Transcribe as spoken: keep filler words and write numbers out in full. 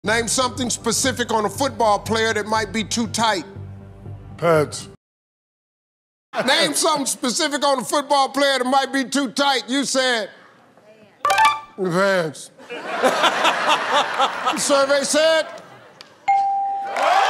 Name something specific on a football player that might be too tight. Pads. Name something specific on a football player that might be too tight. You said... Pants. The survey said...